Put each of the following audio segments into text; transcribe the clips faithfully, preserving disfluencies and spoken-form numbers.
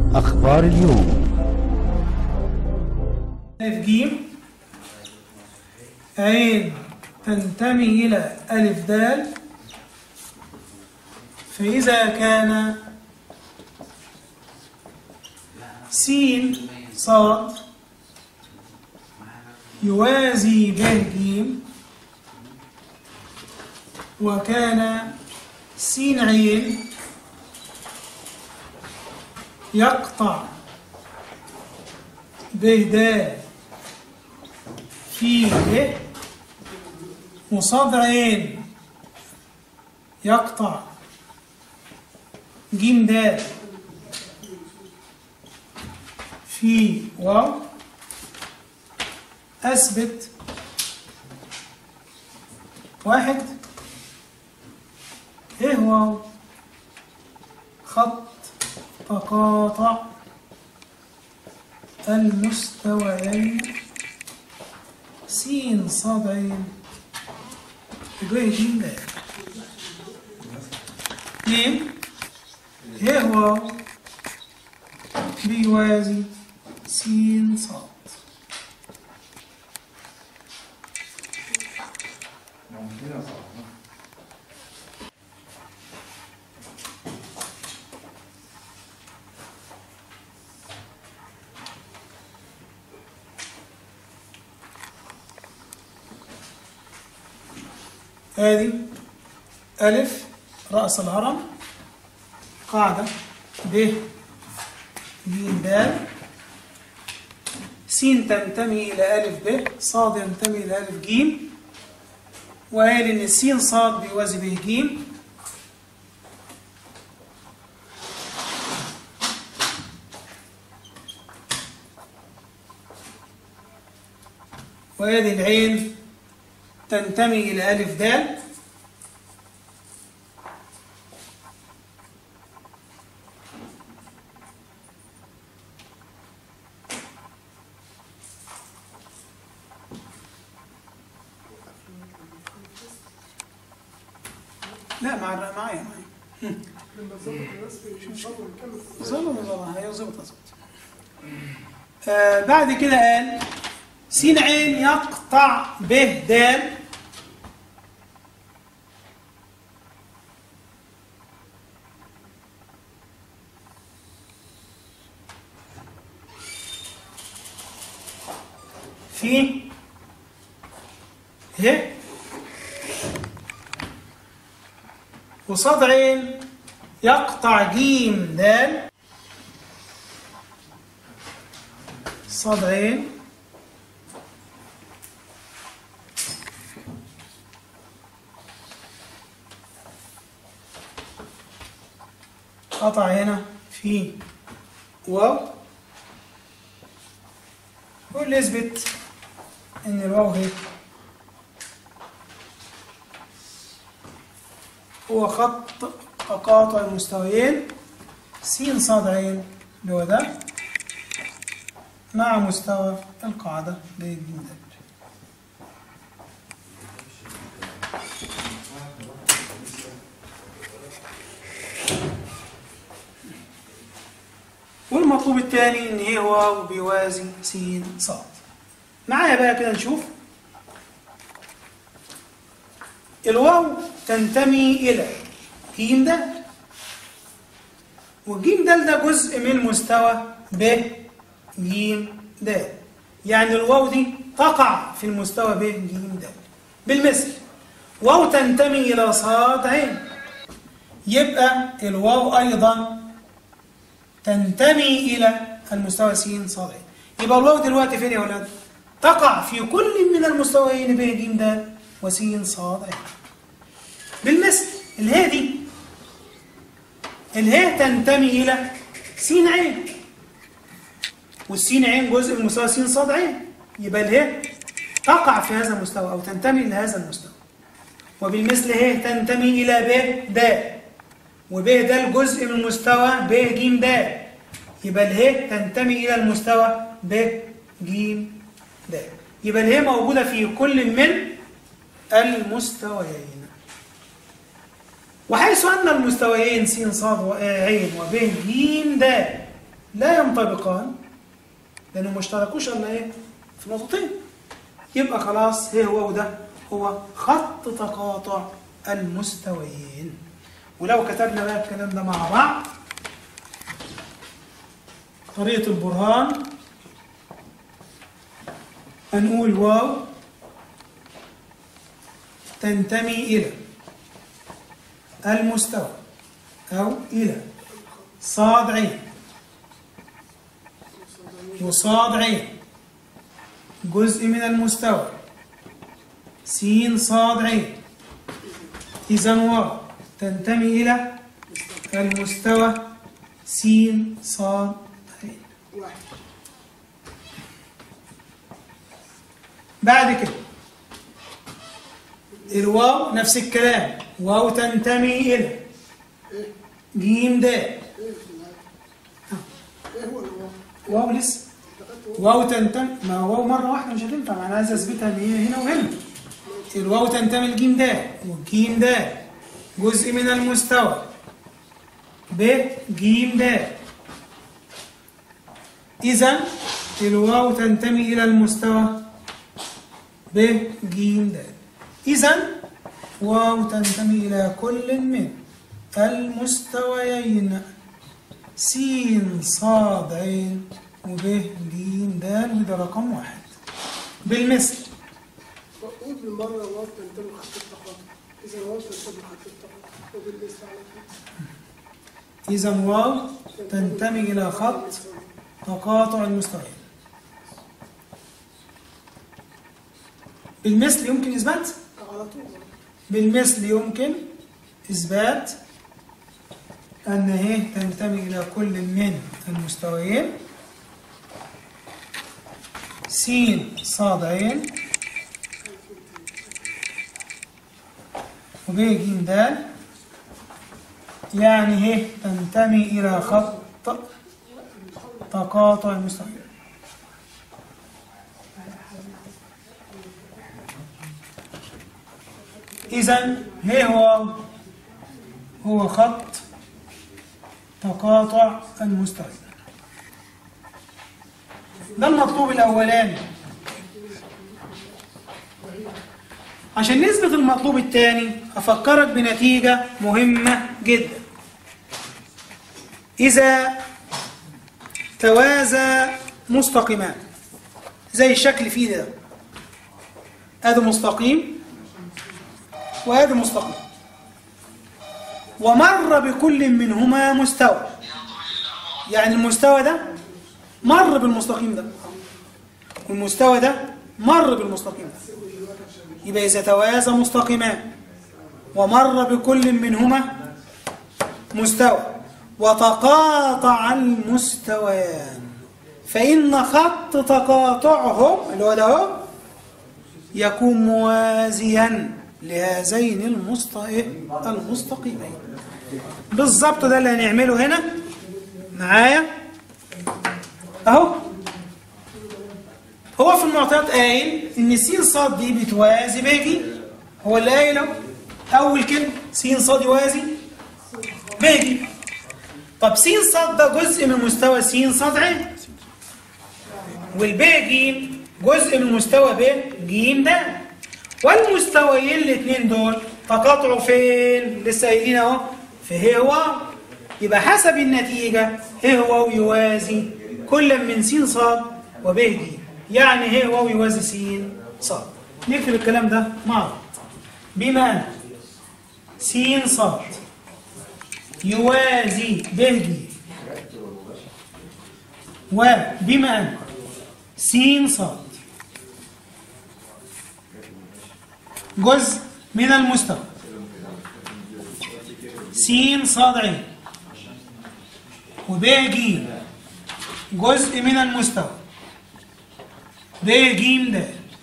أخبار اليوم. ألف جيم عين تنتمي إلى ألف دال، فإذا كان سين صاد يوازي ب جيم، وكان سين عين يقطع ب د في ب، وصاد عين يقطع جيم د في واو، أثبت واحد إيه واو خط تقاطع المستويين س صاد عين ب ج د. اثنين ايه واو بيوازي س صاد. هذه ألف رأس الهرم، قاعدة ب ج د، س تنتمي إلى ألف ب، صاد ينتمي إلى ألف ج، وقال إن س صاد بيوازي ب ج، وهذه العين تنتمي إلى ألف دال، لا مع معايا معايا ظبط ظبط هي ظبط آه بعد كده قال س عين يقطع ب د، في ه، وصاد عين يقطع جيم دال، صاد عين قطع هنا في واو، واللي يثبت ان الواو هي هو خط تقاطع المستويين س صاد عين اللي هو ده مع مستوى القاعدة ب ج د. والمطلوب الثاني ان هي واو بيوازي س صاد. معايا بقى كده نشوف الواو تنتمي الى ج د، والجيم د ده جزء من مستوى ب ج د، يعني الواو دي تقع في المستوى ب ج د. بالمثل واو تنتمي الى صاد عين، يبقى الواو ايضا تنتمي الى المستوى س صاد عين. يبقى الواو دلوقتي فين يا ولاد؟ تقع في كل من المستويين ب ج د وس صاد عين. بالمثل الهاء دي الهاء تنتمي الى س عين، والسين عين جزء من مستوى س صاد عين، يبقى الهاء تقع في هذا المستوى او تنتمي الى هذا المستوى. وبالمثل هاء تنتمي الى ب د، وب د الجزء من مستوى ب ج د، يبقى الهاء تنتمي الى المستوى ب ج د. يبقى الهاء موجوده في كل من المستويين. وحيث أن المستويين س صاد عين وب ج د لا ينطبقان لأنهم ما اشتركوش إلا إيه؟ في نقطتين. يبقى خلاص ه واو ده هو خط تقاطع المستويين. ولو كتبنا بقى الكلام ده مع بعض، طريقة البرهان هنقول واو تنتمي إلى المستوى أو إلى صاد عين وصاد عين جزء من المستوى س صاد عين. إذا واو تنتمي إلى المستوى س صاد عين. بعد كده الواو نفس الكلام، واو تنتمي إلى جيم دال. واو لسه واو تنتمي، ما واو مرة واحدة مش هتنفع، أنا عايز أثبتها إن هي هنا وهنا. الواو تنتمي لجيم دال، والجيم دال جزء من المستوى ب جيم دال. إذا الواو تنتمي إلى المستوى ب جيم دال. إذا واو تنتمي إلى كل من المستويين س صاد عين وب ج د، وده رقم واحد. بالمثل قول بالمرة واو تنتمي لخط التقاطع. إذا واو تنتمي لخط التقاطع وبالمثل على كده. إذا واو تنتمي إلى خط تقاطع المستويين. بالمثل يمكن إثبات؟ على طول. بالمثل يمكن إثبات أن هي تنتمي إلى كل من المستويين س صاد عين وب ج د، يعني هي تنتمي إلى خط تقاطع المستويين. إذن هي هو هو خط تقاطع المستويين. ده المطلوب الأولاني. عشان نثبت المطلوب الثاني أفكرك بنتيجة مهمة جدا. إذا توازى مستقيمان زي الشكل فيه ده، هذا مستقيم وهذا مستقيم، ومر بكل منهما مستوى، يعني المستوى ده مر بالمستقيم ده والمستوى ده مر بالمستقيم ده. يبقى إذا توازى مستقيمان ومر بكل منهما مستوى وتقاطع المستويان، فإن خط تقاطعهم اللي هو ده هو يكون موازيا لهذين المستقيمين. بالظبط ده اللي هنعمله هنا معايا اهو. هو في المعطيات قايل ان س صاد دي بتوازي باجي، هو اللي قايله اول كلمه س صاد يوازي باجي. طب س صاد ده جزء من مستوى س صاد عين، والباجي جزء من مستوى ب ج د، والمستويين الاثنين دول تقاطعوا فين؟ لسه قايلين اهو في ه واو. يبقى حسب النتيجه ه واو يوازي كل من س صاد وب ج، يعني ه واو يوازي س صاد. نكتب الكلام ده مع بعض. بما ان س صاد يوازي ب ج، وبما ان س صاد جزء من المستوى س صاد عين وب ج جزء من المستوى ب ج د،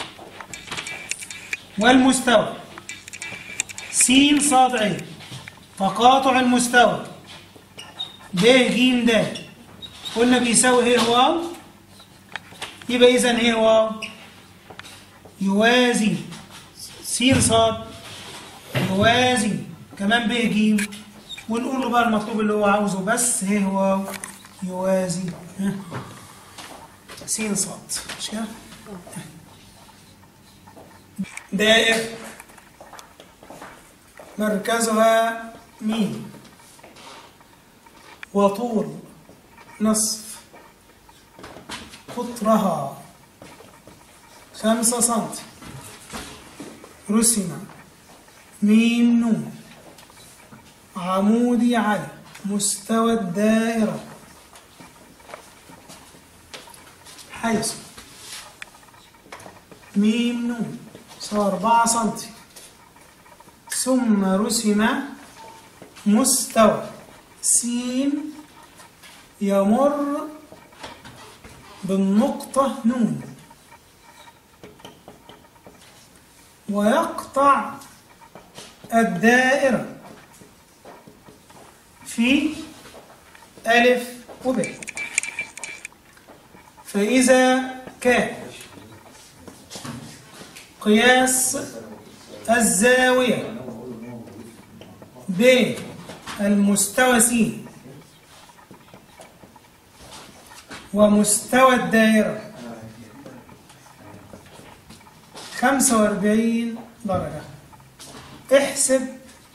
والمستوى س صاد عين تقاطع المستوى ب ج د قلنا بيساوي ه واو. يبقى إذا ه واو يوازي س صاد يوازي كمان ب ج، ونقول له بقى المطلوب اللي هو عاوزه، بس ه واو يوازي س صاد، مش كده؟ دائرة مركزها ميم وطول نصف قطرها خمسة سنتي، رسم ميم نون عمودي على مستوى الدائرة حيث ميم نون صار أربعة سنتي، ثم رسم مستوى س يمر بالنقطة نون ويقطع الدائرة في ألف وب. فإذا كان قياس الزاوية بين المستوى س ومستوى الدائرة خمسة وأربعين درجة، احسب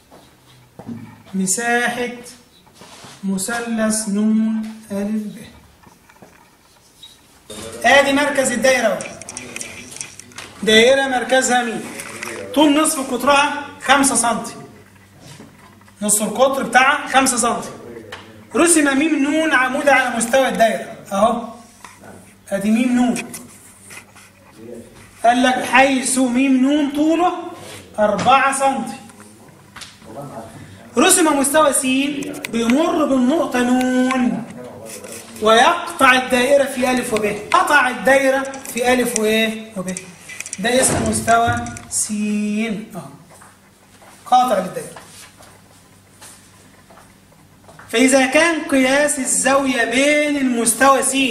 مساحة مثلث نون ألف ب. آدي مركز الدائرة، دائرة مركزها مين؟ طول نصف قطرها خمسة سنتي، نصف القطر بتاعها خمسة سنتي، رسم ميم نون عمودة على مستوى الدائرة أهو. أدي ميم نون، قال لك حيث ميم نون طوله أربعة سنتي، رسم مستوى س بيمر بالنقطة نون ويقطع الدائرة في ألف وب. قطع الدائرة في ألف وإيه وب، ده اسمه مستوى س أهو، قاطع للدائرة. فإذا كان قياس الزاوية بين المستوى س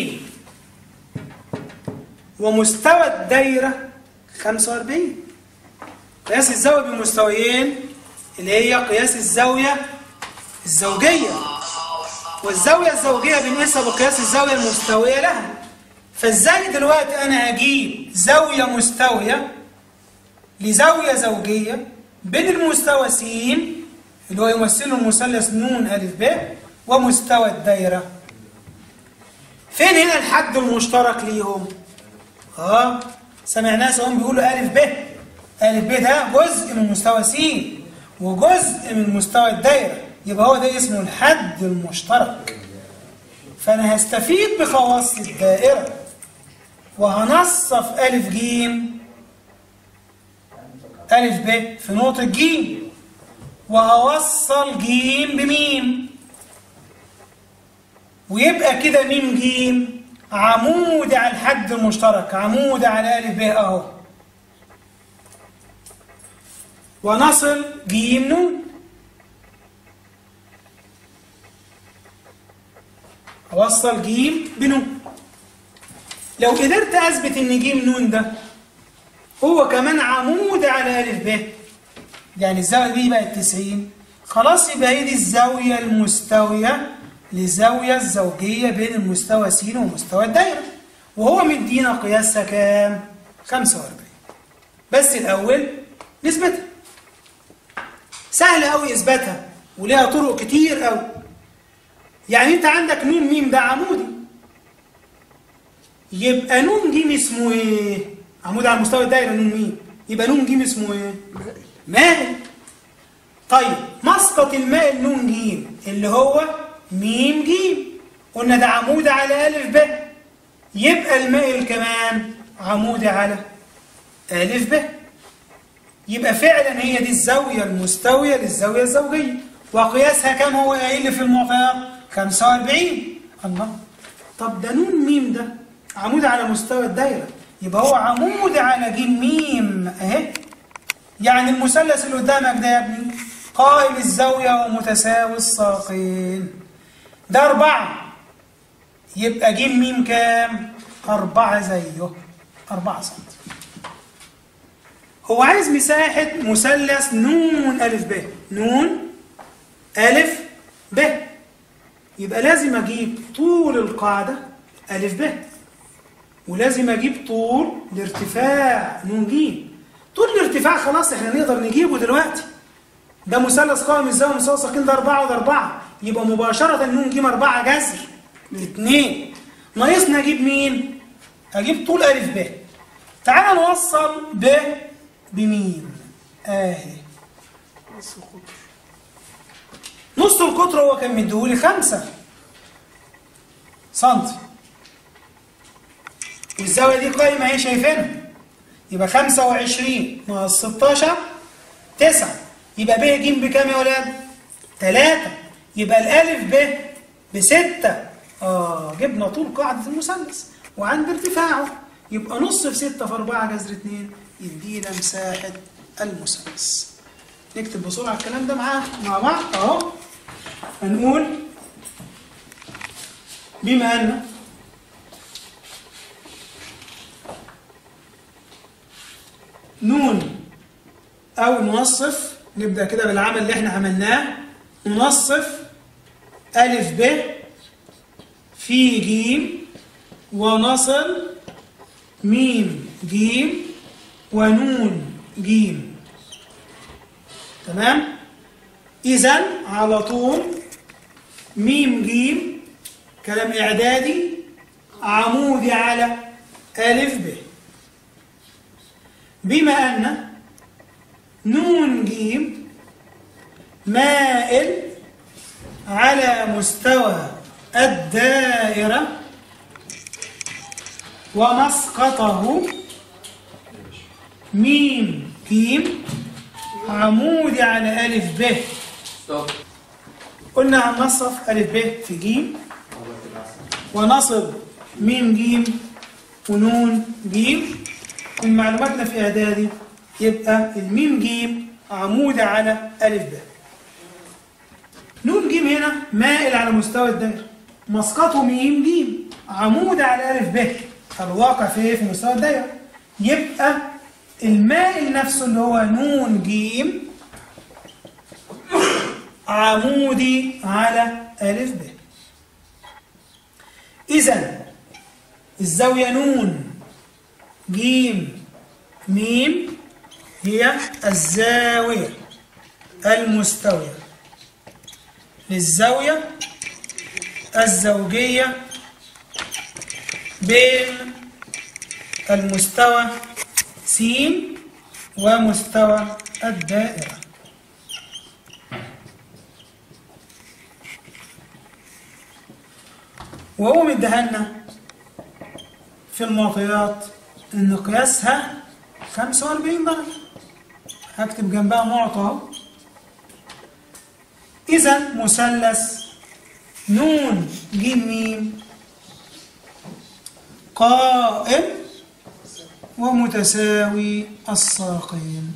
ومستوى الدائرة خمسة وأربعين، قياس الزاوية بمستويين اللي هي قياس الزاوية الزوجية، والزاوية الزوجية بنقيسها بقياس الزاوية المستوية لها. فازاي دلوقتي أنا هجيب زاوية مستوية لزاوية زوجية بين المستوى س اللي هو يمثله المثلث نون ألف ب ومستوى الدائرة؟ فين هنا الحد المشترك ليهم؟ اه سمعناه سواء بيقولوا ألف ب، ألف ب ده جزء من مستوى س وجزء من مستوى الدائرة، يبقى هو ده اسمه الحد المشترك. فأنا هستفيد بخواص الدائرة وهنصف ألف ج ألف ب في نقطة ج، وهوصل ج بميم، ويبقى كده ميم ج عمود على الحد المشترك، عمود على ألف ب أهو، ونصل ج نون. أوصل ج بنون. لو قدرت أثبت إن ج نون ده هو كمان عمود على ألف ب، يعني الزاوية دي بقت تسعين، خلاص يبقى هي دي الزاوية المستوية للزاوية الزوجية بين المستوى س ومستوى الدائرة، وهو مدينا قياسها كام؟ خمسة وأربعين. بس الأول نثبتها، سهل أوي إثباتها وليها طرق كتير أوي. يعني أنت عندك نون ميم ده عمودي، يبقى نون ج اسمه إيه؟ عمود على مستوى الدائرة نون ميم، يبقى نون ج اسمه إيه؟ مائل. طيب مسقط المائل نون ج اللي هو ميم ج، قلنا ده عمود على ألف ب، يبقى المائل كمان عمود على ألف ب. يبقى فعلا هي دي الزاوية المستوية للزاوية الزوجية، وقياسها كم هو قايل في المعطيات؟ خمسة وأربعين. الله، طب ده نون ميم ده عمود على مستوى الدائرة، يبقى هو عمود على ج ميم اهي. يعني المثلث اللي قدامك ده يا ابني قائم الزاوية ومتساوي الساقين، ده أربعة، يبقى ج ميم كام؟ أربعة زيه، أربعة سنتي. هو عايز مساحة مثلث نون ألف ب، نون ألف ب، يبقى لازم أجيب طول القاعدة ألف ب، ولازم أجيب طول الارتفاع ن ج. طول الارتفاع خلاص احنا نقدر نجيبه دلوقتي، ده مثلث قائم الزاوية مساوي ساقين، ده أربعة وده أربعة، يبقى مباشرة ن ج أربعة جذر الاثنين. ناقصنا أجيب مين؟ أجيب طول ألف ب. تعال نوصل ب بمين؟ آهي نص القطر. نص القطر هو كان مديهولي خمسة سنتي، والزاوية دي قايمة اهي شايفينها، يبقى خمسة وعشرين ناقص ستاشر تسعة، يبقى ب ج بكام يا ولاد؟ تلاتة، يبقى الألف ب بستة. آه جبنا طول قاعدة المثلث وعند ارتفاعه، يبقى نص في ستة في أربعة جذر اتنين يدينا مساحة المثلث. نكتب بسرعة الكلام ده معاه مع بعض أهو. هنقول بما أن نون أو نوصف، نبدأ كده بالعمل اللي احنا عملناه، نوصف ألف ب في ج ونصل ميم ج ونون ج. تمام؟ إذن على طول ميم ج كلام إعدادي عمودي على ألف ب، بما أن نون ج مائل على مستوى الدائرة ومسقطه ميم ج عمودي على ألف ب. قلنا هننصف ألف ب في ج ونصب ميم ج ونون ج. من معلوماتنا في إعدادي يبقى الميم ج عمودي على ألف ب. نون ج هنا مائل على مستوى الدائرة، مسقطه ميم ج عمودي على ألف ب، فالواقع في في مستوى الدائرة، يبقى المائل نفسه اللي هو نون ج عمودي على ألف ب. إذن الزاوية نون ج ميم هي الزاوية المستوية للزاوية الزوجية بين المستوى س ومستوى الدائرة. وهو مديهالنا في المعطيات إن قياسها خمسة وأربعين درجة، هكتب جنبها معطى اهو. إذا مثلث نون ج م قائم ومتساوي الساقين،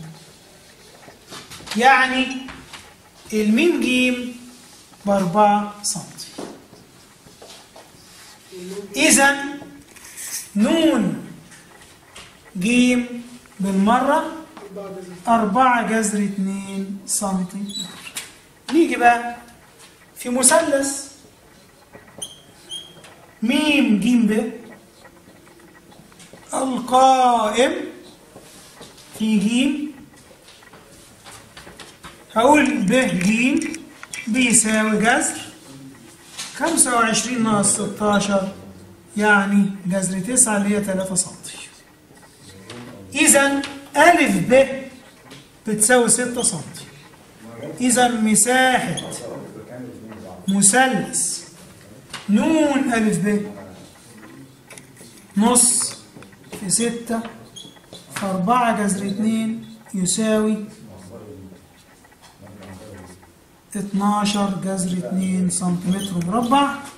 يعني الميم ج بأربعة سنتي. إذا نون ج بالمرة أربعة جذر اتنين سنتي. نيجي بقى في مثلث ميم ج ب القائم في ج، هقول ب ج بيساوي جذر خمسة وعشرين ناقص ستاشر يعني جذر تسعة اللي هي تلاتة سنتي. إذا ألف ب بتساوي ستة سنتي. إذا مساحة مثلث نون ألف ب نص في ستة في أربعة جذر اتنين يساوي اتناشر جذر اتنين سنتيمتر مربع.